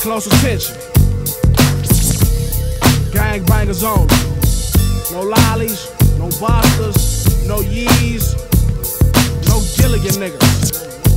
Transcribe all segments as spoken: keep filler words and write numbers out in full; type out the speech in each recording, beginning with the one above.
close attention. Gangbangers only. No lollies, no bosses, no yees, no Gilligan niggas.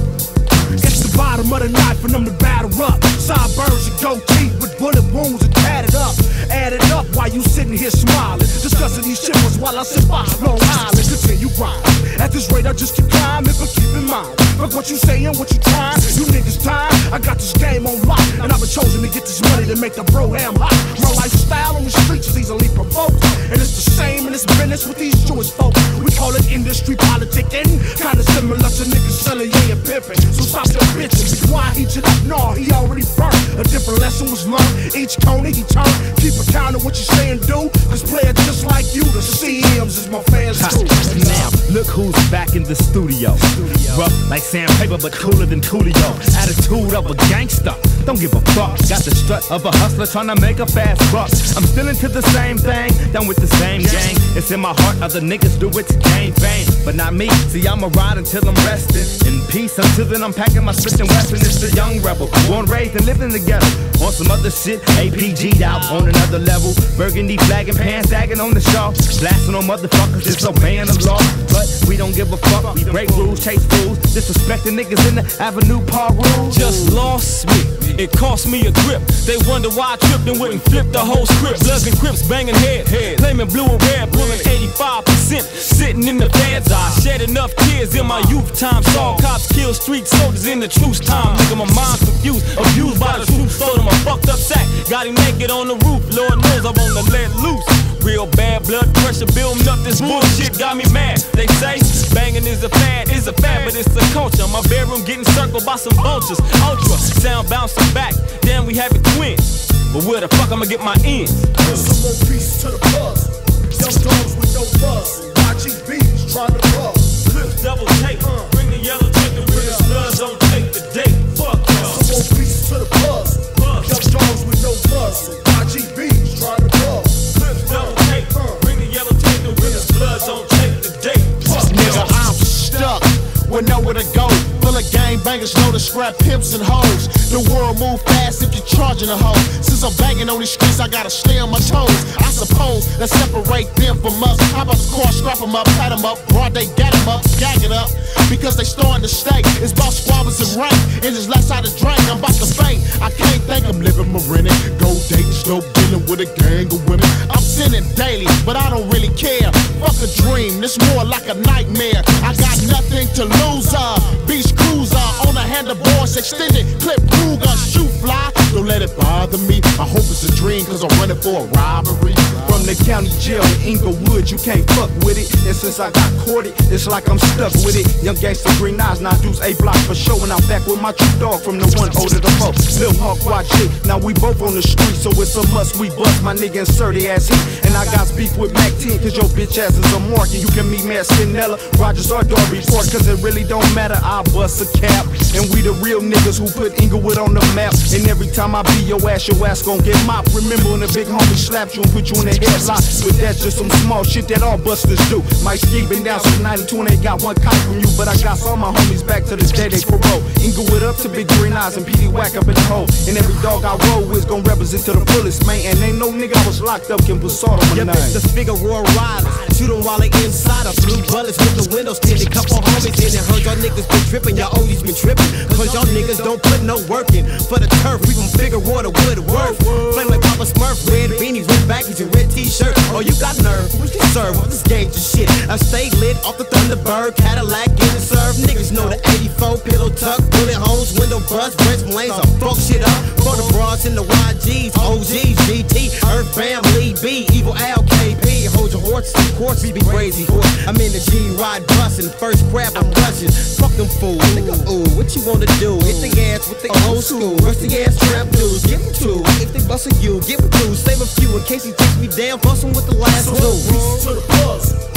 It's the bottom of the night for them to batter up. Sideburns and goatee with bullet wounds and tatted up. Add it up while you sitting here smiling, discussing these chippers while I sit by Long Island. Continue grind. At this rate I just keep climbing, but keep in mind, fuck what you saying, what you trying. You niggas time, I got this game on lock, and I've been chosen to get this money to make the bro ham hot. My lifestyle on the streets is easily provoked, and it's the same in this business with these Jewish folks. We call it industry politicking, kinda similar to niggas selling yeah and pimping. So stop your bitching, why heat it up? No, he already burnt. A different lesson was learned, each corner he turned. Keep account of what you say and do, cause player just like you, the C Ms is my fans too. Now, look who's back in the studio. Rough like sandpaper, but cooler than Coolio. Attitude of a gangster, don't give a fuck. Got the strut of a hustler trying to make a fast buck. I'm still into the same thing, done with the same gang. It's in my heart, other niggas do it to gain fame, but not me. See, I'ma ride until I'm resting in peace. Until then, I'm packing my Smith and Wesson. It's the young rebel, born, raised, and living together. On some other shit, A P G'd out on another level. Burgundy flag and pants sagging on the shawl. Blasting on motherfuckers, disobeying the law. But we don't give a fuck, we break rules, chase fools, disrespecting niggas in the Avenue Park rules. Just lost me, it cost me a grip. They wonder why I tripped and wouldn't flip the whole script. Bloods and Crips banging head, head, claiming blue and red, pulling eighty-five percent, sitting in the feds. I shed enough tears in my youth time. Saw cops kill street soldiers in the truce time. Nigga, my mind confused, abused by the truth. Sold him a fucked up sack, got him naked on the roof. Lord knows I wanna let loose. Real bad blood pressure building up, this bullshit got me mad. They say banging is a fad, is a fad, but it's a culture. My bedroom getting circled by some vultures. Ultra sound bouncing back, damn we have it twins. But where the fuck I'ma get my ends? Some more pieces to the buzz. Young dogs with no buzz. Y G B's trying to buzz. Clips double tape, bring the yellow tape, the Ridas bloods don't take the date. Fuck y'all. Some more pieces to the buzz. Young dogs with no buzz. Y G B's trying to buzz. Double tape, bring the yellow tape, the Ridas bloods don't take the date. Fuck nigga, I'm stuck with nowhere to go. Full of gangbangers, know to scrap pimps and hoes. The world move fast if you're charging a hoe. Since I'm banging on these streets, I gotta stay on my toes. I suppose that separate them from us. How about the car, scrap them up, pat them up, broad they get them up, gag it up. Because they starting to stay. It's about squabbers and rank. And it's less out of drink, I'm about to faint. I can't think I'm living Marini. Gold dating, dope dealing with a gang of women. I'm sinning daily, but I don't really care. Fuck a dream, this more like a nightmare. I got nothing to lose, uh Beach cruiser on a handlebars, extended clip Ruger, shoot fly. Don't let it bother me. I hope it's a dream, cause I'm running for a robbery. From the county jail in Inglewood, you can't fuck with it. And since I got caught it, it's like I'm stuck with it. Young gangster, green eyes, now deuce A block for show. And I'm back with my true dog from the one older the four. Lil Hawk Y G, now we both on the street, so it's a must we bust. My nigga inserted ass heat. And I got beef with Mac ten, cause your bitch ass is a mark. And you can meet me at Skinella, Rogers or Darby Ford, cause it really don't matter, I bust a cap. And we the real niggas who put Inglewood on the map. And every time I be your ass, your ass gon' get mopped. Remember when the big homie slapped you and put you in the headlock? But that's just some small shit that all busters do. My ski been down since ninety-two and they got one kite from you. But I got all my homies back to the day they parole. Inglewood up to Big Green Eyes and P D Whack up in the hole. And every dog I roll with gon' represent to the fullest, man. And ain't no nigga I was locked up can put salt on my name. name. The figure roar riders, shoot them while they inside of blue bullets with the windows tinted. Couple homies in it, heard y'all niggas been tripping, y'all oldies been tripping. Cause y'all niggas don't put no work in. For the turf, we from figure water wood worth. Flame like Papa Smurf, red beanies, red baggies, and red t-shirt. Oh, you got nerve, what you serve? What this game to shit? I stay lit off the Thunderbird, Cadillac, getting served. Niggas know the eighty-four, pillow tuck, bullet holes, window bust, breast lanes. I fuck shit up for the bras in the Y Gs, O Gs, G T, Earth Family, B, Evil L, K P. Hold your horses, of course, we be crazy horse. I'm in the G ride bustin', first grab, I'm rushing. Fuck them fools, nigga, ooh, what you wanna do? Hit the gas with the old school, rusty ass trap blues. Give them two, if they bustin' you, give them two. Save a few in case he takes me down, bust him with the last two. To the buzz.